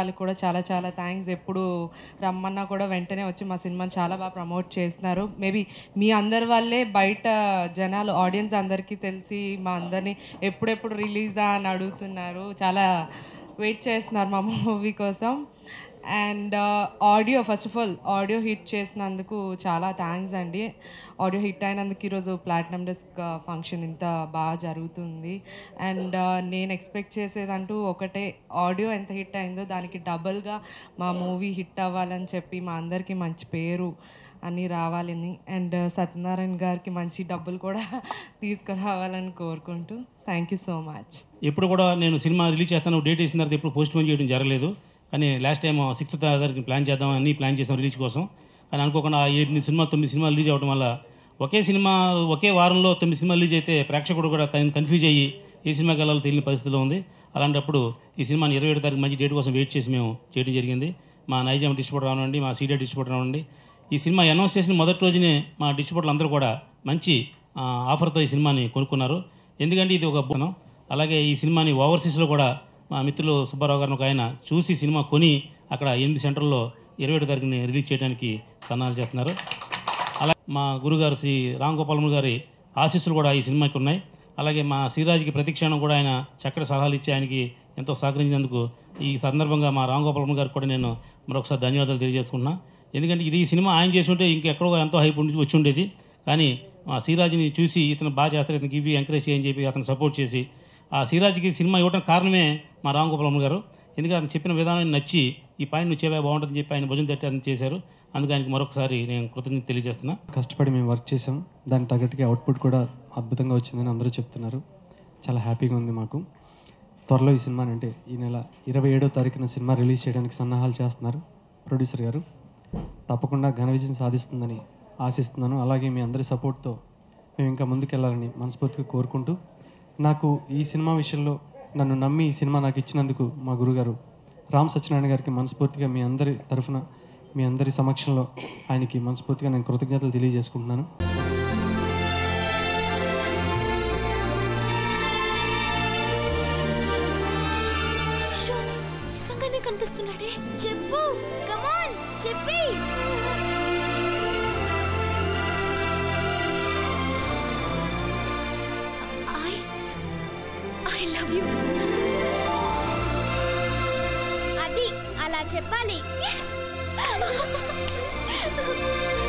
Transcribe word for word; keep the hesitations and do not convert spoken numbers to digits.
వాళ్ళకి కూడా చాలా చాలా థ్యాంక్స్. ఎప్పుడు రమ్మన్నా కూడా వెంటనే వచ్చి మా సినిమాని చాలా బాగా ప్రమోట్ చేస్తున్నారు. మేబీ మీ అందరి వల్లే బయట జనాలు ఆడియన్స్ అందరికీ తెలిసి మా అందరినీ ఎప్పుడెప్పుడు రిలీజా అని అడుగుతున్నారు. చాలా వెయిట్ చేస్తున్నారు మా మూవీ కోసం. And audio first of all audio hit చేసినందుకు చాలా థ్యాంక్స్ అండి. ఆడియో హిట్ అయినందుకు ఈరోజు ప్లాటినం డిస్క్ ఫంక్షన్ ఇంత బాగా జరుగుతుంది. అండ్ నేను ఎక్స్పెక్ట్ చేసేదంటూ ఒకటే, ఆడియో ఎంత హిట్ అయిందో దానికి డబుల్గా మా మూవీ హిట్ అవ్వాలని చెప్పి మా అందరికీ మంచి పేరు అని రావాలని, అండ్ సత్యనారాయణ గారికి మంచి డబ్బులు కూడా తీసుకురావాలని కోరుకుంటూ థ్యాంక్ యూ సో మచ్. ఎప్పుడు కూడా నేను సినిమా రిలీజ్ చేస్తాను డేట్ ఇచ్చిన తర్వాత ఎప్పుడు పోస్ట్ పోన్ చేయడం జరగలేదు. కానీ లాస్ట్ టైం సిక్స్త్ తారీఖుకి ప్లాన్ చేద్దాం అన్నీ ప్లాన్ చేసాం రిలీజ్ కోసం. కానీ అనుకోకుండా ఎనిమిది సినిమా తొమ్మిది సినిమాలు రిలీజ్ అవ్వడం వల్ల ఒకే సినిమా ఒకే వారంలో తొమ్మిది సినిమాలు రిలీజ్ అయితే ప్రేక్షకుడు కూడా కన్ఫ్యూజ్ అయ్యి ఏ సినిమాకి వెళ్ళాలో తెలియని పరిస్థితిలో ఉంది. అలాంటప్పుడు ఈ సినిమాని ఇరవై ఏడు తారీఖు మంచి డేట్ కోసం వెయిట్ చేసి మేము చేయడం జరిగింది. మా నైజాం డిస్ట్రిబ్యూటర్ రావండి, మా సీడియా డిస్ట్రిబ్యూటర్ రావండి. ఈ సినిమా అనౌన్స్ చేసిన మొదటి రోజునే మా డిస్ట్రిబ్యూటర్లు అందరూ కూడా మంచి ఆఫర్తో ఈ సినిమాని కొనుక్కున్నారు. ఎందుకంటే ఇది ఒక బోనం. అలాగే ఈ సినిమాని ఓవర్సీస్లో కూడా మా మిత్రులు సుబ్బారావు గారిని ఒక ఆయన చూసి సినిమా కొని అక్కడ ఎనిమిది సెంటర్లో ఇరవై ఏడు తారీఖుని రిలీజ్ చేయడానికి సన్నాహాలు చేస్తున్నారు. అలాగే మా గురుగారు శ్రీ రామ్ గోపాలమ్మ గారి ఆశీస్సులు కూడా ఈ సినిమాకి ఉన్నాయి. అలాగే మా శ్రీరాజ్కి ప్రతిక్షణం కూడా ఆయన చక్కటి సలహాలు ఇచ్చి ఆయనకి ఎంతో సహకరించినందుకు ఈ సందర్భంగా మా రామ్ గోపాలమ్మ గారికి కూడా నేను మరొకసారి ధన్యవాదాలు తెలియజేసుకుంటున్నా. ఎందుకంటే ఇది ఈ సినిమా ఆయన చేసి ఉంటే ఇంకెక్కడో ఎంతో హైప్ ఉండి వచ్చి ఉండేది. కానీ మా శ్రీరాజ్ని చూసి ఇతను బాగా చేస్తారు, ఇతనికి ఇవి ఎంకరేజ్ చేయని చెప్పి అతను సపోర్ట్ చేసి ఆ శ్రీరాజ్కి సినిమా ఇవ్వడం కారణమే మా రామ్ గోపాలమ్మ గారు. ఎందుకంటే ఆయన చెప్పిన విధానం నచ్చి ఈ పాయింట్ నువ్వు చేవే బాగుంటుందని చెప్పి ఆయన భుజం తట్టి అని చేశారు. అందుకు ఆయనకి మరొకసారి నేను కృతజ్ఞత తెలియజేస్తున్నా. కష్టపడి మేము వర్క్ చేసాం, దానికి తగ్గట్టుగా అవుట్పుట్ కూడా అద్భుతంగా వచ్చిందని అందరూ చెప్తున్నారు. చాలా హ్యాపీగా ఉంది మాకు. త్వరలో ఈ సినిమాని అంటే ఈ నెల ఇరవై ఏడో తారీఖున సినిమా రిలీజ్ చేయడానికి సన్నాహాలు చేస్తున్నారు ప్రొడ్యూసర్ గారు. తప్పకుండా ఘన విజయం సాధిస్తుందని ఆశిస్తున్నాను. అలాగే మీ అందరి సపోర్ట్తో మేము ఇంకా ముందుకెళ్ళాలని మనస్ఫూర్తిగా కోరుకుంటూ, నాకు ఈ సినిమా విషయంలో నన్ను నమ్మి ఈ సినిమా నాకు ఇచ్చినందుకు మా గురుగారు రామ్ సత్యనారాయణ గారికి మనస్ఫూర్తిగా మీ అందరి తరఫున మీ అందరి సమక్షంలో ఆయనకి మనస్ఫూర్తిగా నేను కృతజ్ఞతలు తెలియజేసుకుంటున్నాను. కనిపిస్తున్నాడే చెప్పు, కమాన్ చెప్పి. I I love you. అది అలా చెప్పాలి. yes